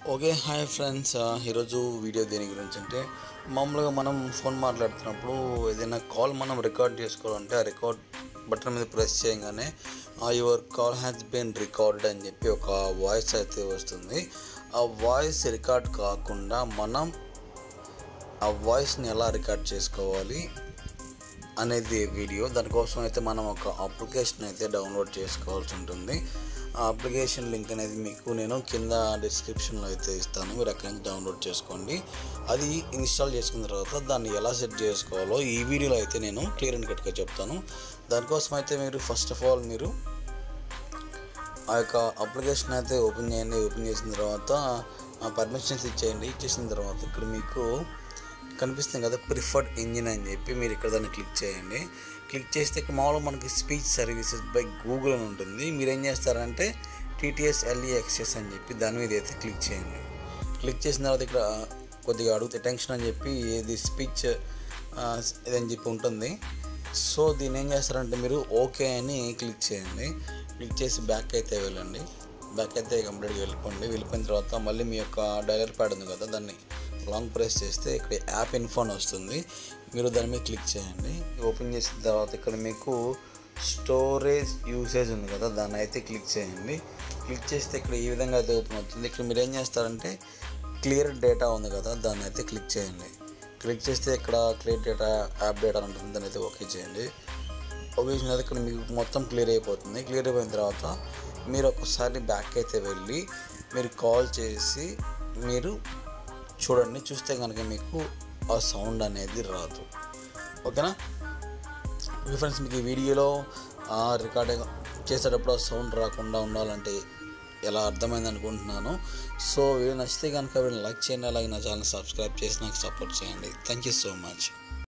Okay hi friends, ఈరోజు video దేని గురించి అంటే మామూలుగా మనం ఫోన్ మాట్లాడుతున్నప్పుడు ఏదైనా కాల్ మనం రికార్డ్ చేసుకోవాలంటే ఆ రికార్డ్ బటన్ మీద ప్రెస్ చేయగానే your call has been record అని చెప్పి ఒక వాయిస్ అయితే వస్తుంది. ఆ వాయిస్ రికార్డ్ కాకుండా మనం ఆ వాయిస్ని ఎలా రికార్డ్ చేసుకోవాలి అనేది వీడియో. దానికోసం అయితే మనం ఒక అప్లికేషన్ అయితే డౌన్లోడ్ చేసుకోవాల్సి ఉంటుంది. ఆ అప్లికేషన్ లింక్ అనేది మీకు నేను కింద డిస్క్రిప్షన్లో అయితే ఇస్తాను, మీరు అక్కడి నుంచి డౌన్లోడ్ చేసుకోండి. అది ఇన్స్టాల్ చేసుకున్న తర్వాత దాన్ని ఎలా సెట్ చేసుకోవాలో ఈ వీడియోలో అయితే నేను క్లియర్ అండ్ కట్గా చెప్తాను. దానికోసం అయితే మీరు ఫస్ట్ ఆఫ్ ఆల్ మీరు ఆ యొక్క అప్లికేషన్ అయితే ఓపెన్ చేయండి. ఓపెన్ చేసిన తర్వాత పర్మిషన్స్ ఇచ్చేయండి. ఇచ్చేసిన తర్వాత ఇక్కడ మీకు కనిపిస్తుంది కదా ప్రిఫర్డ్ ఇంజిన్ అని చెప్పి, మీరు ఇక్కడ దాన్ని క్లిక్ చేయండి. క్లిక్ చేస్తే ఇక్కడ మామూలుగా మనకి స్పీచ్ సర్వీసెస్ బై గూగుల్ అని ఉంటుంది. మీరు ఏం చేస్తారంటే TTS LEXS అని చెప్పి దాని మీద అయితే క్లిక్ చేయండి. క్లిక్ చేసిన తర్వాత ఇక్కడ కొద్దిగా అడుగుతే టెన్షన్ అని చెప్పి ఇది స్పీచ్ ఇదని చెప్పి ఉంటుంది. సో దీన్ని ఏం చేస్తారంటే మీరు ఓకే అని క్లిక్ చేయండి. క్లిక్ చేసి బ్యాక్ అయితే వెళ్ళండి. బ్యాక్ అయితే కంప్లీట్గా వెళ్ళిపోయిన తర్వాత మళ్ళీ మీ యొక్క డైలర్ ప్యాడ్ ఉంది కదా, దాన్ని లాంగ్ ప్రెస్ చేస్తే ఇక్కడ యాప్ ఇన్ఫో అని వస్తుంది. మీరు దాని మీద క్లిక్ చేయండి. ఓపెన్ చేసిన తర్వాత ఇక్కడ మీకు స్టోరేజ్ యూసేజ్ ఉంది కదా, దాన్ని అయితే క్లిక్ చేయండి. క్లిక్ చేస్తే ఇక్కడ ఈ విధంగా అయితే ఓపెన్ అవుతుంది. ఇక్కడ మీరు ఏం చేస్తారంటే క్లియర్ డేటా ఉంది కదా, దాన్ని అయితే క్లిక్ చేయండి. క్లిక్ చేస్తే ఇక్కడ క్లియర్ డేటా యాప్ డేటా ఉంటుంది, దాన్ని అయితే ఓకే చేయండి. ఓకే చేసిన తర్వాత ఇక్కడ మీకు మొత్తం క్లియర్ అయిపోతుంది. క్లియర్ అయిపోయిన తర్వాత మీరు ఒకసారి బ్యాక్ అయితే వెళ్ళి మీరు కాల్ చేసి మీరు చూడండి. చూస్తే కనుక మీకు ఆ సౌండ్ అనేది రాదు. ఓకేనా ఫ్రెండ్స్, మీకు ఈ వీడియోలో రికార్డింగ్ చేసేటప్పుడు ఆ సౌండ్ రాకుండా ఉండాలంటే ఎలా అర్థమైంది అనుకుంటున్నాను. సో వీడియో నచ్చితే కనుక వీడియో లైక్ చేయండి, అలాగే నా ఛానల్ సబ్స్క్రైబ్ చేసి నాకు సపోర్ట్ చేయండి. Thank you so much.